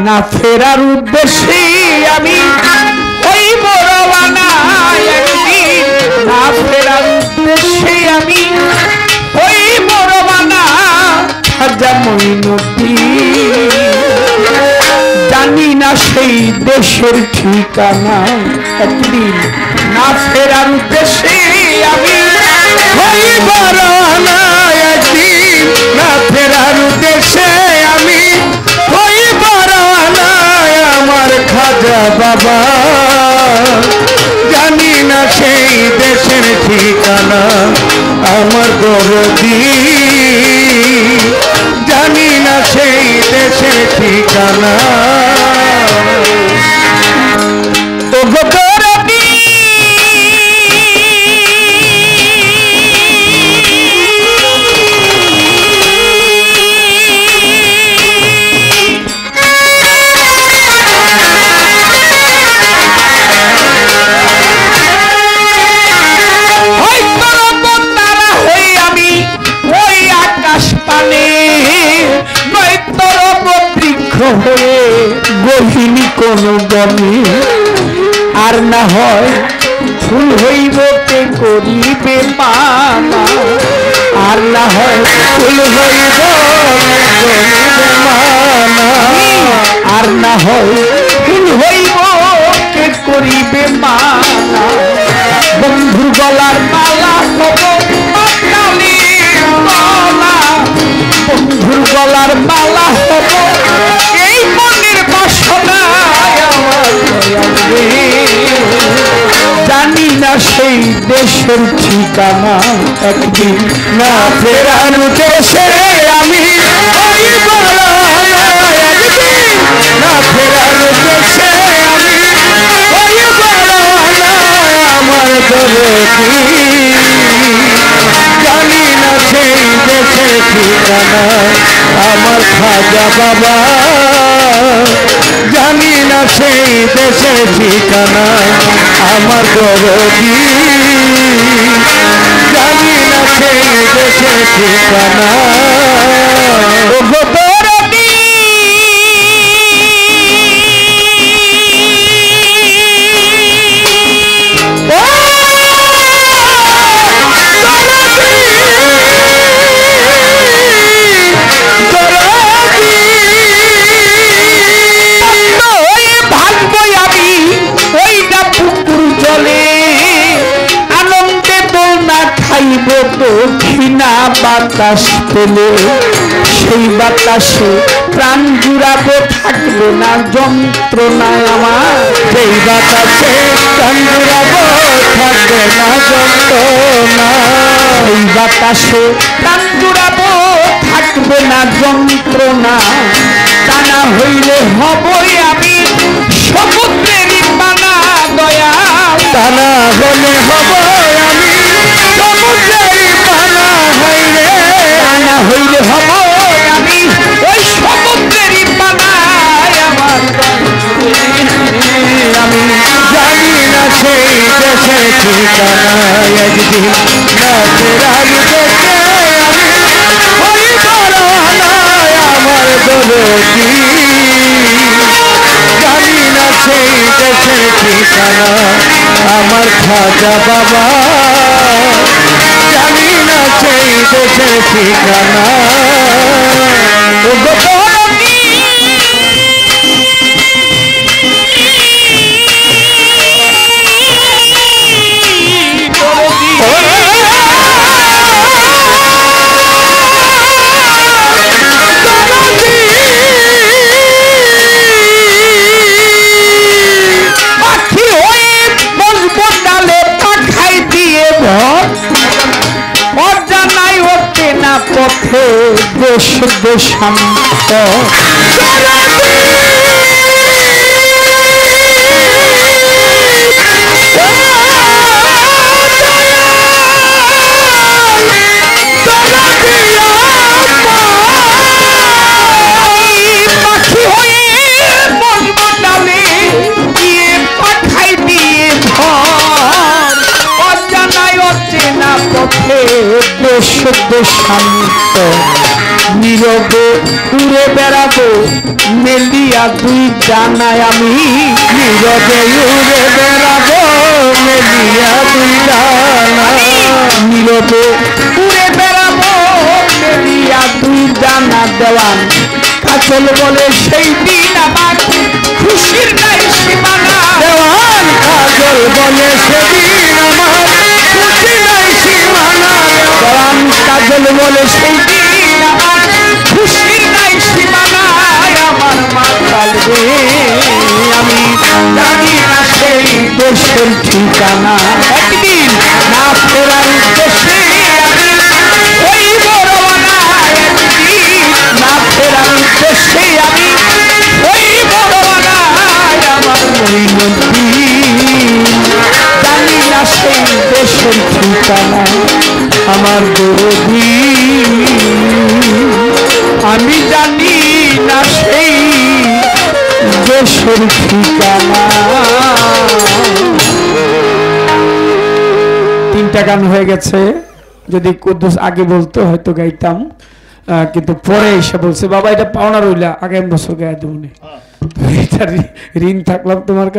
না ফেরার উদ্দেশ্যে আমি হইব রওনা একদিন না ফেরার উদ্দেশ্যে আমি হইব রওনা খাজা মঈনুদ্দিন জানি না সেই দেশের ঠিকানা একদিন না ফেরার উদ্দেশ্যে আমি হইব রওনা একদিন না ফেরার উদ্দেশ্যে আমি হইব রওনা আমার খাজা বাবা জানি না সেই দেশের ঠিকানা আমার দরদি জানি না সেই দেশের ঠিকানা ও গো দরদি হয়ে গহিনী কোন গমে আর না হয় ফুল হইব কে করিবে মানা আর না হয় ফুল হইব মানা আর না হয় ফুল হইব কে করিবে মানা বন্ধুর গলার মালা হব মাতালির মালা বন্ধুর গলার মালা হব এই মনের বাসনা জানি না সেই দেশের ঠিকানা একদিন না ফেরার দেশে আমি হইব রওনা একদিন না ফেরার দেশে আমি হইব রওনা আমার দরদি জানি না সেই দেশের ঠিকানা আমার খাজা বাবা জানি না সেই দেশের ঠিকানা আমার দরদি জানি না সেই দেশের ঠিকানা ও গো দরদি দক্ষিণা বাতাস পেলে সেই বাতাসে প্রাণ জুড়াবো থাকবে না যন্ত্রণায় আমার সেই বাতাসে প্রাণ জুড়াবো থাকবে না যন্ত্রণা সেই বাতাসে প্রাণ জুড়াবো থাকবে না যন্ত্রণা টানা হইলে হবই আমি সমুদ্রেরই পানা দয়া টানা হলে হব আমি সমুদ্রেরই পানা হইলে টানা হইলে হব আমি ওই সমুদ্রেরই পানা আমার আমি জানি না সেই দেশের ঠিকানা একদিন না ফেরার দেশে আমি হইব রওনা আমার দরদি জানি না সেই দেশের ঠিকানা আমার খাজা বাবা জানি না সেই দেশের ঠিকানা ও গো দরদি পথে দেশ দেশান্ত পাখি হয়ে বলব ডালে গিয়ে পাঠাই দিয়ে ঘর অজানায় অচেনা পথে দেশ শান্ত নীরবে উড়ে বেড়াবো মেলিয়া দুই ডানায় আমি নীরবে উড়ে বেড়াবো মেলিয়া দুই ডানা নীরবে উড়ে বেড়াবো মেলিয়া দুই ডানা দেওয়ান কাজল বলে সেই দিন আমার খুশির নাই সীমানা দেওয়ান কাজল বলে সেদিন আমার খুশি নাই সীমানা দেওয়ান কাজল বলে সেই দিন আমার খুশির নাই সীমানা আমার মাতাল রে আমি জানি না সেই দেশের ঠিকানা একদিন না ফেরার দেশে আমি হইব রওনা একদিন না ফেরার দেশে আমি হইব রওনা আমার মইনতি জানি না সেই দেশের ঠিকানা আমার দরদি আমি জানি না সেই দেশের ঠিকানা। তিনটা গান হয়ে গেছে, যদি কুদ্দুস আগে বলতো হয়তো গাইতাম, কিন্তু পরে এসে বলছে বাবা এটা পাওনা রইলা আগামী বছর গায়ে দেবো, এটা ঋণ থাকলাম তোমার।